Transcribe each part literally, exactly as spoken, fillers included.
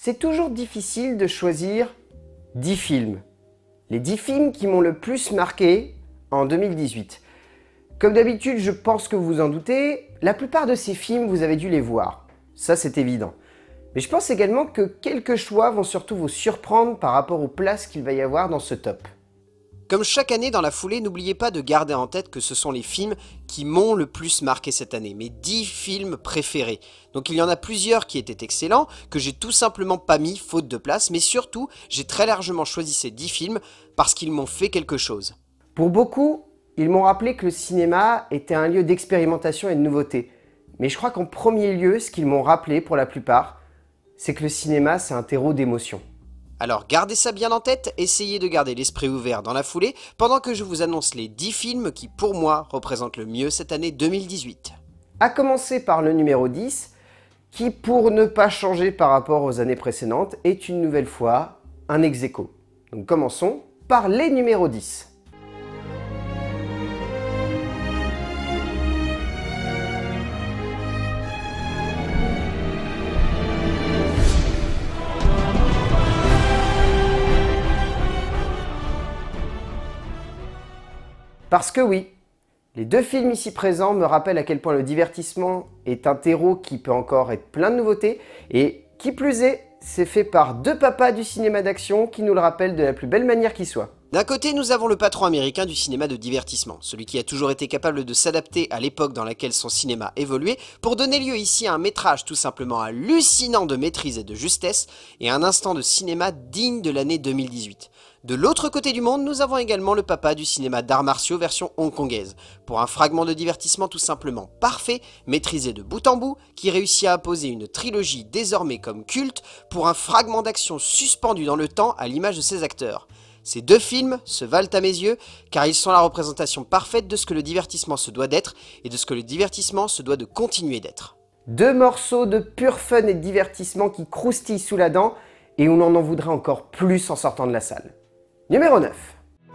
C'est toujours difficile de choisir dix films. Les dix films qui m'ont le plus marqué en deux mille dix-huit. Comme d'habitude, je pense que vous vous en doutez, la plupart de ces films, vous avez dû les voir. Ça, c'est évident. Mais je pense également que quelques choix vont surtout vous surprendre par rapport aux places qu'il va y avoir dans ce top. Comme chaque année dans la foulée, n'oubliez pas de garder en tête que ce sont les films qui m'ont le plus marqué cette année, mes dix films préférés. Donc il y en a plusieurs qui étaient excellents, que j'ai tout simplement pas mis faute de place, mais surtout, j'ai très largement choisi ces dix films parce qu'ils m'ont fait quelque chose. Pour beaucoup, ils m'ont rappelé que le cinéma était un lieu d'expérimentation et de nouveauté. Mais je crois qu'en premier lieu, ce qu'ils m'ont rappelé pour la plupart, c'est que le cinéma, c'est un terreau d'émotions. Alors gardez ça bien en tête, essayez de garder l'esprit ouvert dans la foulée, pendant que je vous annonce les dix films qui pour moi représentent le mieux cette année deux mille dix-huit. À commencer par le numéro dix, qui pour ne pas changer par rapport aux années précédentes, est une nouvelle fois un ex-aequo. Donc commençons par les numéros dix. Parce que oui, les deux films ici présents me rappellent à quel point le divertissement est un terreau qui peut encore être plein de nouveautés, et qui plus est, c'est fait par deux papas du cinéma d'action qui nous le rappellent de la plus belle manière qui soit. D'un côté, nous avons le patron américain du cinéma de divertissement, celui qui a toujours été capable de s'adapter à l'époque dans laquelle son cinéma évoluait, pour donner lieu ici à un métrage tout simplement hallucinant de maîtrise et de justesse, et un instant de cinéma digne de l'année deux mille dix-huit. De l'autre côté du monde, nous avons également le papa du cinéma d'arts martiaux version hongkongaise, pour un fragment de divertissement tout simplement parfait, maîtrisé de bout en bout, qui réussit à imposer une trilogie désormais comme culte, pour un fragment d'action suspendu dans le temps à l'image de ses acteurs. Ces deux films se valent à mes yeux, car ils sont la représentation parfaite de ce que le divertissement se doit d'être, et de ce que le divertissement se doit de continuer d'être. Deux morceaux de pur fun et de divertissement qui croustillent sous la dent, et on en voudrait encore plus en sortant de la salle. Numéro neuf.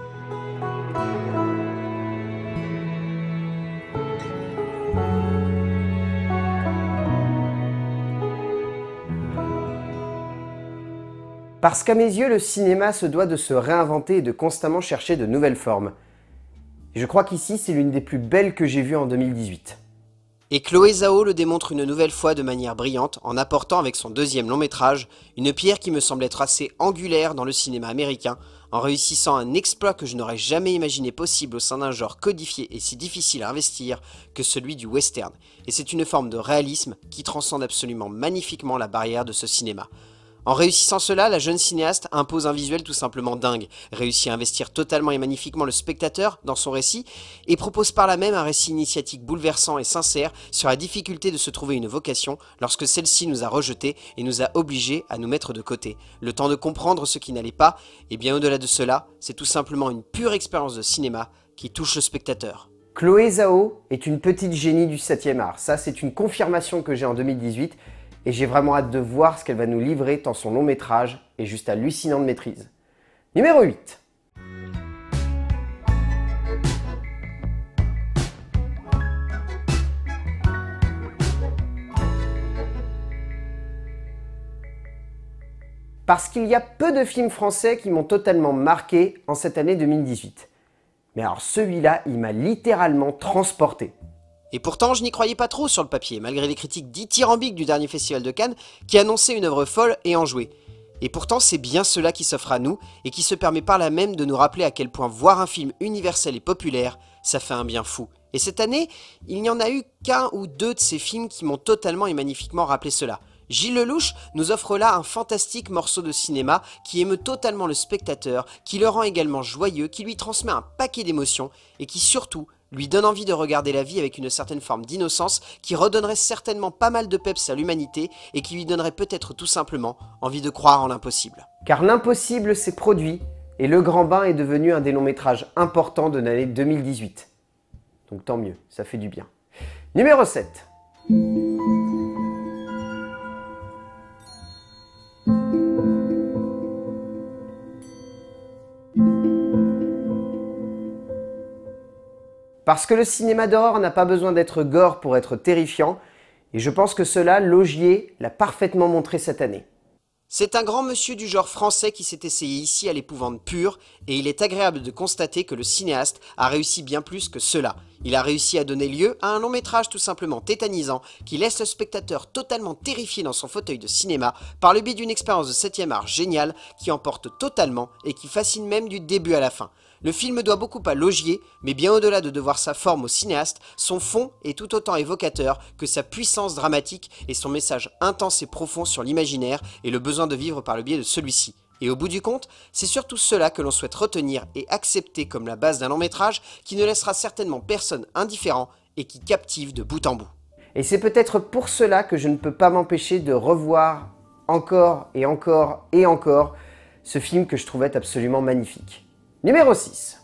Parce qu'à mes yeux, le cinéma se doit de se réinventer et de constamment chercher de nouvelles formes. Et je crois qu'ici, c'est l'une des plus belles que j'ai vues en deux mille dix-huit. Et Chloé Zhao le démontre une nouvelle fois de manière brillante en apportant avec son deuxième long métrage une pierre qui me semble être assez angulaire dans le cinéma américain, en réussissant un exploit que je n'aurais jamais imaginé possible au sein d'un genre codifié et si difficile à investir que celui du western. Et c'est une forme de réalisme qui transcende absolument magnifiquement la barrière de ce cinéma. En réussissant cela, la jeune cinéaste impose un visuel tout simplement dingue, réussit à investir totalement et magnifiquement le spectateur dans son récit, et propose par là même un récit initiatique bouleversant et sincère sur la difficulté de se trouver une vocation lorsque celle-ci nous a rejetés et nous a obligés à nous mettre de côté. Le temps de comprendre ce qui n'allait pas, et bien au-delà de cela, c'est tout simplement une pure expérience de cinéma qui touche le spectateur. Chloé Zhao est une petite génie du septième art, ça c'est une confirmation que j'ai en deux mille dix-huit, et j'ai vraiment hâte de voir ce qu'elle va nous livrer tant son long métrage est juste hallucinant de maîtrise. Numéro huit. Parce qu'il y a peu de films français qui m'ont totalement marqué en cette année deux mille dix-huit. Mais alors celui-là, il m'a littéralement transporté. Et pourtant, je n'y croyais pas trop sur le papier, malgré les critiques dithyrambiques du dernier festival de Cannes, qui annonçait une œuvre folle et enjouée. Et pourtant, c'est bien cela qui s'offre à nous, et qui se permet par là même de nous rappeler à quel point voir un film universel et populaire, ça fait un bien fou. Et cette année, il n'y en a eu qu'un ou deux de ces films qui m'ont totalement et magnifiquement rappelé cela. Gilles Lelouch nous offre là un fantastique morceau de cinéma qui émeut totalement le spectateur, qui le rend également joyeux, qui lui transmet un paquet d'émotions, et qui surtout lui donne envie de regarder la vie avec une certaine forme d'innocence qui redonnerait certainement pas mal de peps à l'humanité et qui lui donnerait peut-être tout simplement envie de croire en l'impossible. Car l'impossible s'est produit et Le Grand Bain est devenu un des longs métrages importants de l'année deux mille dix-huit. Donc tant mieux, ça fait du bien. Numéro sept. Parce que le cinéma d'horreur n'a pas besoin d'être gore pour être terrifiant, et je pense que cela, Laugier l'a parfaitement montré cette année. C'est un grand monsieur du genre français qui s'est essayé ici à l'épouvante pure, et il est agréable de constater que le cinéaste a réussi bien plus que cela. Il a réussi à donner lieu à un long métrage tout simplement tétanisant qui laisse le spectateur totalement terrifié dans son fauteuil de cinéma par le biais d'une expérience de septième art géniale qui emporte totalement et qui fascine même du début à la fin. Le film doit beaucoup à Laugier, mais bien au-delà de devoir sa forme au cinéaste, son fond est tout autant évocateur que sa puissance dramatique et son message intense et profond sur l'imaginaire et le besoin de vivre par le biais de celui-ci. Et au bout du compte, c'est surtout cela que l'on souhaite retenir et accepter comme la base d'un long métrage qui ne laissera certainement personne indifférent et qui captive de bout en bout. Et c'est peut-être pour cela que je ne peux pas m'empêcher de revoir encore et encore et encore ce film que je trouvais absolument magnifique. Numéro six.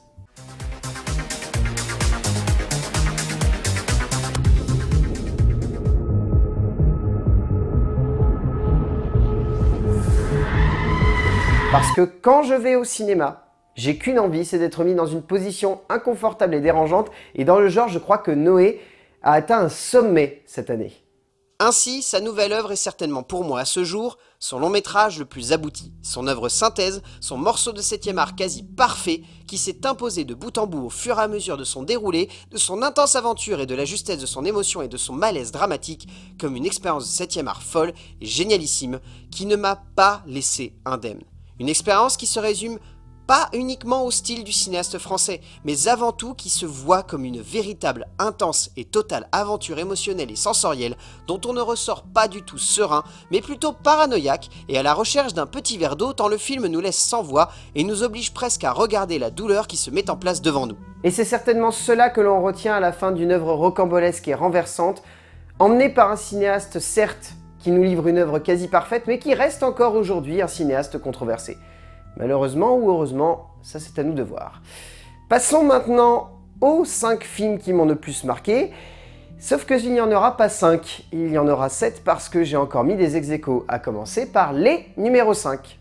Parce que quand je vais au cinéma, j'ai qu'une envie, c'est d'être mis dans une position inconfortable et dérangeante. Et dans le genre, je crois que Noé a atteint un sommet cette année. Ainsi, sa nouvelle œuvre est certainement pour moi à ce jour son long métrage le plus abouti, son œuvre synthèse, son morceau de septième art quasi parfait qui s'est imposé de bout en bout au fur et à mesure de son déroulé, de son intense aventure et de la justesse de son émotion et de son malaise dramatique comme une expérience de septième art folle et génialissime qui ne m'a pas laissé indemne. Une expérience qui se résume pas uniquement au style du cinéaste français, mais avant tout qui se voit comme une véritable, intense et totale aventure émotionnelle et sensorielle dont on ne ressort pas du tout serein, mais plutôt paranoïaque et à la recherche d'un petit verre d'eau tant le film nous laisse sans voix et nous oblige presque à regarder la douleur qui se met en place devant nous. Et c'est certainement cela que l'on retient à la fin d'une œuvre rocambolesque et renversante, emmenée par un cinéaste certes qui nous livre une œuvre quasi parfaite, mais qui reste encore aujourd'hui un cinéaste controversé. Malheureusement ou heureusement, ça c'est à nous de voir. Passons maintenant aux cinq films qui m'ont le plus marqué, sauf qu'il n'y en aura pas cinq, il y en aura sept parce que j'ai encore mis des ex-aequo, à commencer par les numéro cinq.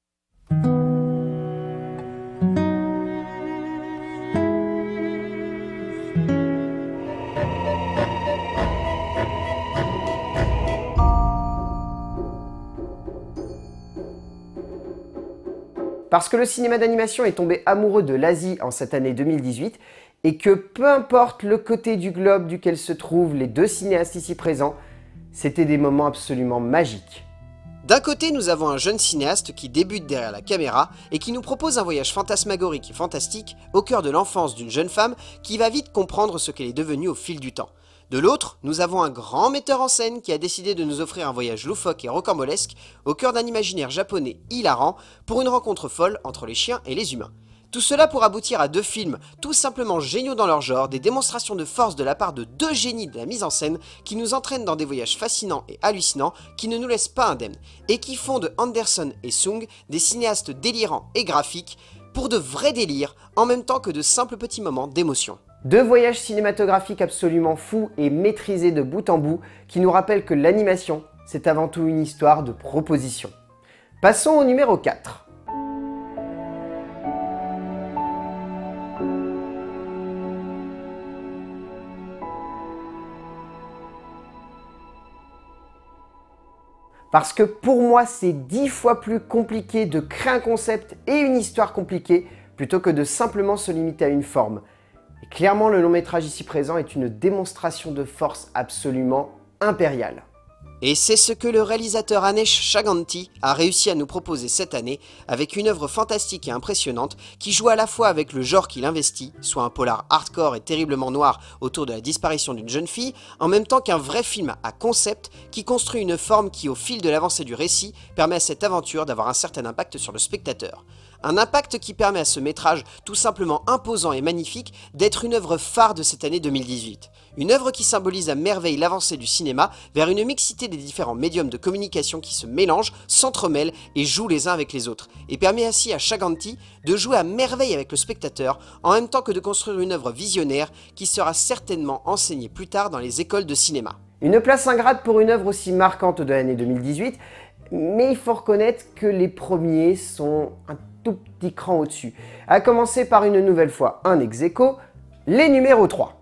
Parce que le cinéma d'animation est tombé amoureux de l'Asie en cette année deux mille dix-huit et que peu importe le côté du globe duquel se trouvent les deux cinéastes ici présents, c'était des moments absolument magiques. D'un côté, nous avons un jeune cinéaste qui débute derrière la caméra et qui nous propose un voyage fantasmagorique et fantastique au cœur de l'enfance d'une jeune femme qui va vite comprendre ce qu'elle est devenue au fil du temps. De l'autre, nous avons un grand metteur en scène qui a décidé de nous offrir un voyage loufoque et rocambolesque au cœur d'un imaginaire japonais hilarant pour une rencontre folle entre les chiens et les humains. Tout cela pour aboutir à deux films tout simplement géniaux dans leur genre, des démonstrations de force de la part de deux génies de la mise en scène qui nous entraînent dans des voyages fascinants et hallucinants qui ne nous laissent pas indemnes et qui font de Anderson et Sung des cinéastes délirants et graphiques pour de vrais délires en même temps que de simples petits moments d'émotion. Deux voyages cinématographiques absolument fous et maîtrisés de bout en bout qui nous rappellent que l'animation, c'est avant tout une histoire de proposition. Passons au numéro quatre. Parce que pour moi, c'est dix fois plus compliqué de créer un concept et une histoire compliquée plutôt que de simplement se limiter à une forme. Et clairement, le long métrage ici présent est une démonstration de force absolument impériale. Et c'est ce que le réalisateur Anesh Chaganty a réussi à nous proposer cette année avec une œuvre fantastique et impressionnante qui joue à la fois avec le genre qu'il investit, soit un polar hardcore et terriblement noir autour de la disparition d'une jeune fille, en même temps qu'un vrai film à concept qui construit une forme qui au fil de l'avancée du récit permet à cette aventure d'avoir un certain impact sur le spectateur. Un impact qui permet à ce métrage tout simplement imposant et magnifique d'être une œuvre phare de cette année deux mille dix-huit. Une œuvre qui symbolise à merveille l'avancée du cinéma vers une mixité des différents médiums de communication qui se mélangent, s'entremêlent et jouent les uns avec les autres, et permet ainsi à Chaganty de jouer à merveille avec le spectateur, en même temps que de construire une œuvre visionnaire qui sera certainement enseignée plus tard dans les écoles de cinéma. Une place ingrate pour une œuvre aussi marquante de l'année deux mille dix-huit, mais il faut reconnaître que les premiers sont un tout petit cran au-dessus. À commencer par une nouvelle fois un ex-aequo, les numéros trois.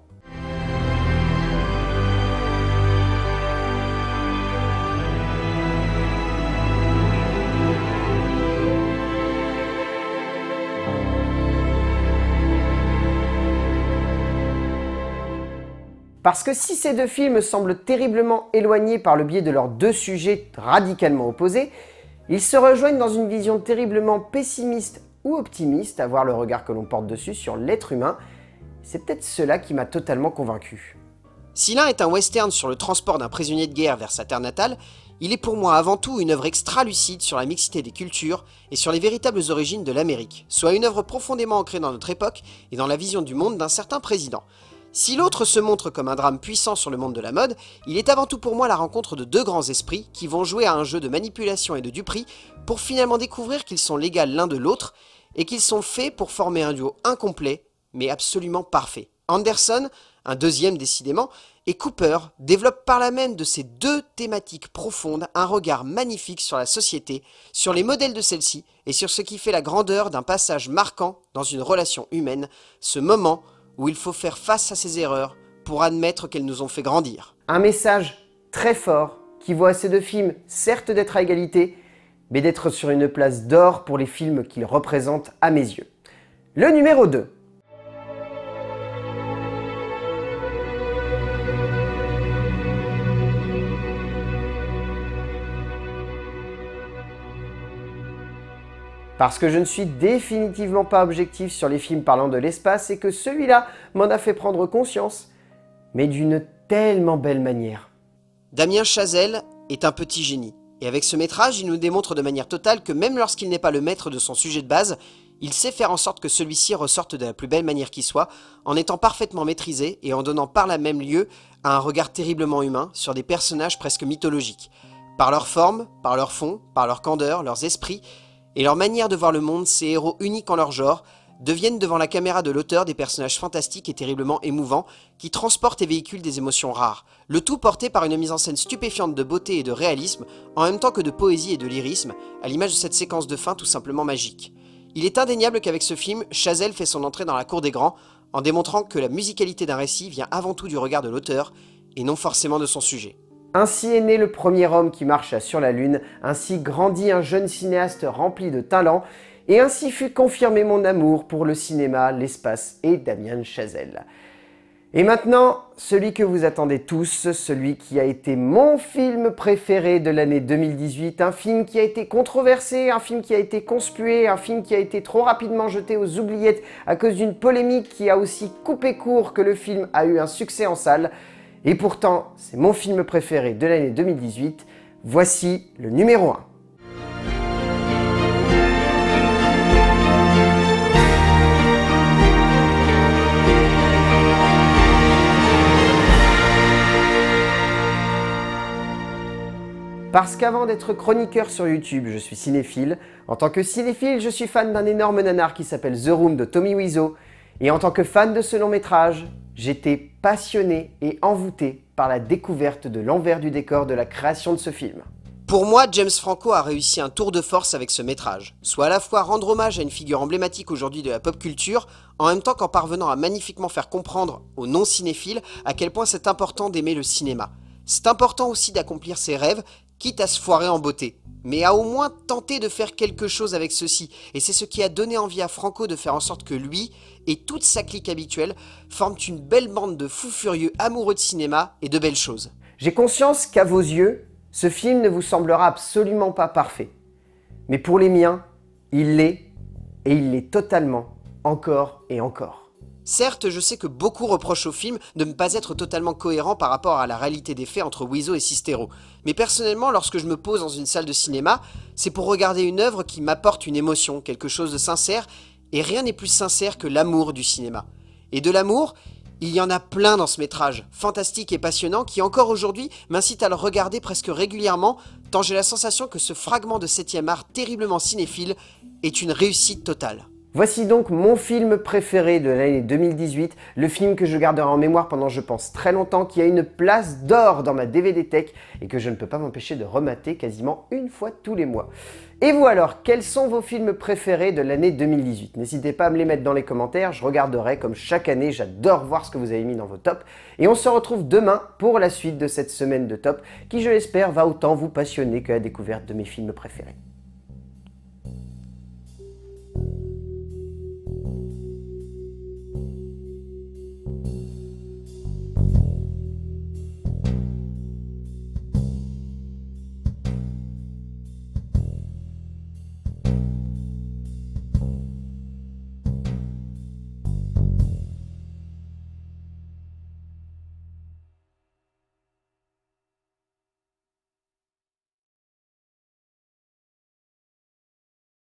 Parce que si ces deux films semblent terriblement éloignés par le biais de leurs deux sujets radicalement opposés, ils se rejoignent dans une vision terriblement pessimiste ou optimiste, à voir le regard que l'on porte dessus sur l'être humain. C'est peut-être cela qui m'a totalement convaincu. Si l'un est un western sur le transport d'un prisonnier de guerre vers sa terre natale, il est pour moi avant tout une œuvre extra-lucide sur la mixité des cultures et sur les véritables origines de l'Amérique, soit une œuvre profondément ancrée dans notre époque et dans la vision du monde d'un certain président. Si l'autre se montre comme un drame puissant sur le monde de la mode, il est avant tout pour moi la rencontre de deux grands esprits qui vont jouer à un jeu de manipulation et de duperie pour finalement découvrir qu'ils sont l'égale l'un de l'autre et qu'ils sont faits pour former un duo incomplet mais absolument parfait. Anderson, un deuxième décidément, et Cooper développent par là même de ces deux thématiques profondes un regard magnifique sur la société, sur les modèles de celle-ci et sur ce qui fait la grandeur d'un passage marquant dans une relation humaine, ce moment où il faut faire face à ses erreurs pour admettre qu'elles nous ont fait grandir. Un message très fort qui voit ces deux films certes d'être à égalité, mais d'être sur une place d'or pour les films qu'ils représentent à mes yeux. Le numéro deux. Parce que je ne suis définitivement pas objectif sur les films parlant de l'espace et que celui-là m'en a fait prendre conscience, mais d'une tellement belle manière. Damien Chazelle est un petit génie, et avec ce métrage, il nous démontre de manière totale que même lorsqu'il n'est pas le maître de son sujet de base, il sait faire en sorte que celui-ci ressorte de la plus belle manière qui soit, en étant parfaitement maîtrisé et en donnant par là même lieu à un regard terriblement humain sur des personnages presque mythologiques. Par leur forme, par leur fond, par leur candeur, leurs esprits, et leur manière de voir le monde, ces héros uniques en leur genre, deviennent devant la caméra de l'auteur des personnages fantastiques et terriblement émouvants, qui transportent et véhiculent des émotions rares. Le tout porté par une mise en scène stupéfiante de beauté et de réalisme, en même temps que de poésie et de lyrisme, à l'image de cette séquence de fin tout simplement magique. Il est indéniable qu'avec ce film, Chazelle fait son entrée dans la cour des grands, en démontrant que la musicalité d'un récit vient avant tout du regard de l'auteur, et non forcément de son sujet. Ainsi est né le premier homme qui marcha sur la Lune, ainsi grandit un jeune cinéaste rempli de talent, et ainsi fut confirmé mon amour pour le cinéma, l'espace et Damien Chazelle. Et maintenant, celui que vous attendez tous, celui qui a été mon film préféré de l'année deux mille dix-huit, un film qui a été controversé, un film qui a été conspué, un film qui a été trop rapidement jeté aux oubliettes à cause d'une polémique qui a aussi coupé court que le film a eu un succès en salle. Et pourtant, c'est mon film préféré de l'année deux mille dix-huit. Voici le numéro un. Parce qu'avant d'être chroniqueur sur YouTube, je suis cinéphile. En tant que cinéphile, je suis fan d'un énorme nanar qui s'appelle The Room de Tommy Wiseau. Et en tant que fan de ce long métrage, j'étais passionné et envoûté par la découverte de l'envers du décor de la création de ce film. Pour moi, James Franco a réussi un tour de force avec ce métrage, soit à la fois rendre hommage à une figure emblématique aujourd'hui de la pop culture, en même temps qu'en parvenant à magnifiquement faire comprendre aux non-cinéphiles à quel point c'est important d'aimer le cinéma. C'est important aussi d'accomplir ses rêves, quitte à se foirer en beauté, mais à au moins tenter de faire quelque chose avec ceci, et c'est ce qui a donné envie à Franco de faire en sorte que lui et toute sa clique habituelle forment une belle bande de fous furieux amoureux de cinéma et de belles choses. J'ai conscience qu'à vos yeux, ce film ne vous semblera absolument pas parfait. Mais pour les miens, il l'est, et il l'est totalement, encore et encore. Certes, je sais que beaucoup reprochent au film de ne pas être totalement cohérent par rapport à la réalité des faits entre Wiseau et Sistero. Mais personnellement, lorsque je me pose dans une salle de cinéma, c'est pour regarder une œuvre qui m'apporte une émotion, quelque chose de sincère, et rien n'est plus sincère que l'amour du cinéma. Et de l'amour, il y en a plein dans ce métrage, fantastique et passionnant, qui encore aujourd'hui m'incite à le regarder presque régulièrement, tant j'ai la sensation que ce fragment de septième art terriblement cinéphile est une réussite totale. Voici donc mon film préféré de l'année deux mille dix-huit, le film que je garderai en mémoire pendant je pense très longtemps, qui a une place d'or dans ma D V D Tech et que je ne peux pas m'empêcher de remater quasiment une fois tous les mois. Et vous alors, quels sont vos films préférés de l'année deux mille dix-huit? N'hésitez pas à me les mettre dans les commentaires, je regarderai comme chaque année, j'adore voir ce que vous avez mis dans vos tops. Et on se retrouve demain pour la suite de cette semaine de top qui, je l'espère, va autant vous passionner que la découverte de mes films préférés.